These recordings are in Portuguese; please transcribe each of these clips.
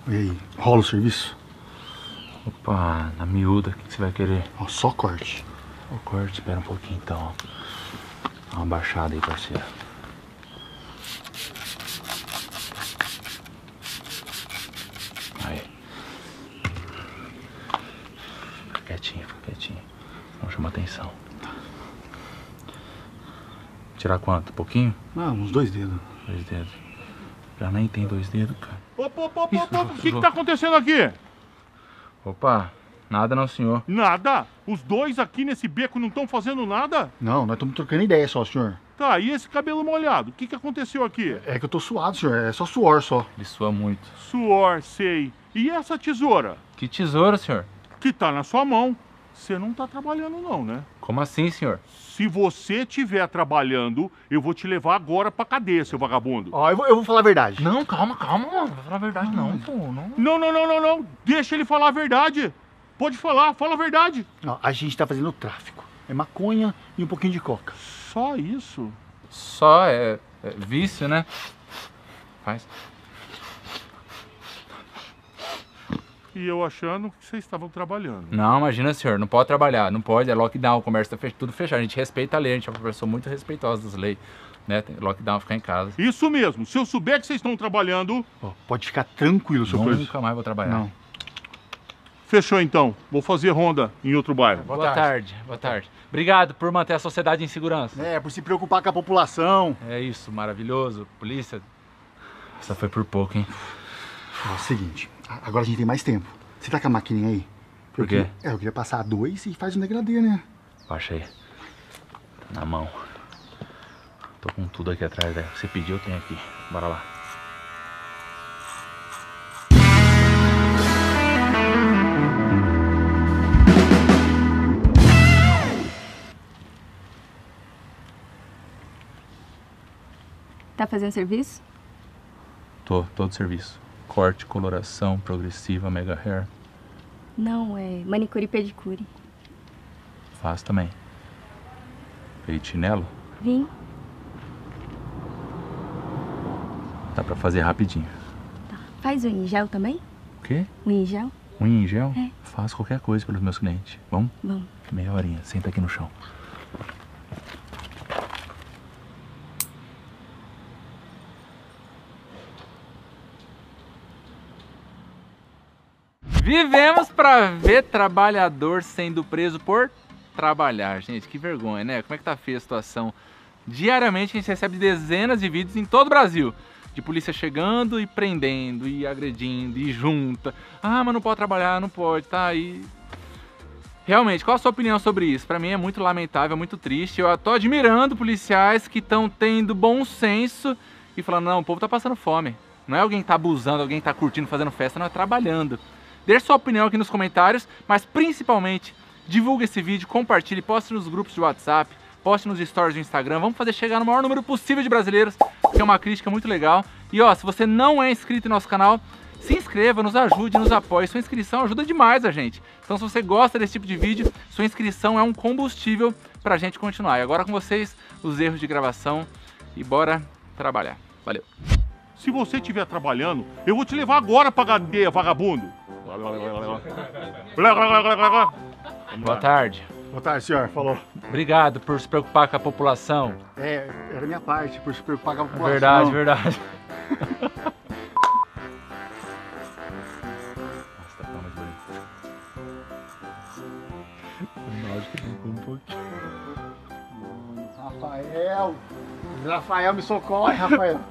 E aí, rola o serviço? Opa, na miúda, o que você vai querer? Ó, só corte. O corte, espera um pouquinho então. Dá uma baixada aí, parceiro. Aí. Fica quietinho, fica quietinho. Não chama atenção. Tirar quanto? Pouquinho? Ah, uns 2 dedos. 2 dedos. Já nem tem 2 dedos, cara. Opa, o que tá acontecendo aqui? Opa, nada não, senhor. Nada? Os dois aqui nesse beco não estão fazendo nada? Não, nós estamos trocando ideia só, senhor. Tá, e esse cabelo molhado? O que aconteceu aqui? É que eu tô suado, senhor. É só suor só. Ele sua muito. Suor, sei. E essa tesoura? Que tesoura, senhor? Que tá na sua mão. Você não tá trabalhando não, né? Como assim, senhor? Se você estiver trabalhando, eu vou te levar agora pra cadeia, seu vagabundo. Ó, eu vou falar a verdade. Não, calma, mano. Não vai falar a verdade não, pô. Não. Não. Deixa ele falar a verdade. Pode falar, fala a verdade. Ó, a gente tá fazendo tráfico. É maconha e um pouquinho de coca. Só isso? Só é vício, né? Faz. E eu achando que vocês estavam trabalhando. Não, imagina, senhor. Não pode trabalhar. Não pode. É lockdown. O comércio tá tudo fechado. A gente respeita a lei. A gente é uma pessoa muito respeitosa das leis. Né? Tem lockdown, ficar em casa. Isso mesmo. Se eu souber que vocês estão trabalhando... Ó, pode ficar tranquilo, seu coisa. Nunca mais vou trabalhar. Não. Fechou então. Vou fazer ronda em outro bairro. Boa tarde. Boa tarde. Obrigado por manter a sociedade em segurança. É, por se preocupar com a população. É isso, maravilhoso. Polícia. Essa foi por pouco, hein? Ó, seguinte. Agora a gente tem mais tempo. Você tá com a maquininha aí? Por quê? Eu queria passar 2 e faz um degradê, né? Baixa aí. Tá na mão. Tô com tudo aqui atrás, velho. Você pediu, eu tenho aqui. Bora lá. Tá fazendo serviço? Tô, todo serviço. Corte, coloração, progressiva, mega hair. Não, é manicure e pedicure. Faço também. Peritinelo? Vim. Dá pra fazer rapidinho. Tá. Faz unha em gel também? O quê? Unha em gel? Unha em gel? É. Faço qualquer coisa pelos meus clientes. Vamos? Vamos. Meia horinha. Senta aqui no chão. Vivemos pra ver trabalhador sendo preso por trabalhar. Gente, que vergonha, né? Como é que tá feia a situação? Diariamente a gente recebe dezenas de vídeos em todo o Brasil. De polícia chegando e prendendo, e agredindo, e junta. Ah, mas não pode trabalhar, não pode, tá aí. Realmente, qual a sua opinião sobre isso? Pra mim é muito lamentável, é muito triste. Eu tô admirando policiais que estão tendo bom senso e falando, não, o povo tá passando fome. Não é alguém que tá abusando, alguém que tá curtindo, fazendo festa, não, é trabalhando. Deixe sua opinião aqui nos comentários, mas principalmente divulgue esse vídeo, compartilhe, poste nos grupos de WhatsApp, poste nos stories do Instagram. Vamos fazer chegar no maior número possível de brasileiros, que é uma crítica muito legal. E ó, se você não é inscrito em nosso canal, se inscreva, nos ajude, nos apoie. Sua inscrição ajuda demais a gente. Então se você gosta desse tipo de vídeo, sua inscrição é um combustível pra gente continuar. E agora com vocês, os erros de gravação e bora trabalhar. Valeu! Se você estiver trabalhando, eu vou te levar agora pra cadeia, vagabundo. Boa tarde. Boa tarde, senhor. Falou. Obrigado por se preocupar com a população. É, era minha parte, por se preocupar com a população. Verdade, verdade. Nossa, tá mais bonito. Lógico que ficou um pouquinho. Rafael, me socorre, Rafael.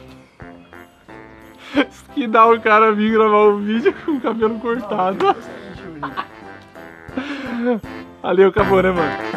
Que dá o cara vir gravar um vídeo com o cabelo cortado. Valeu, acabou, né, mano?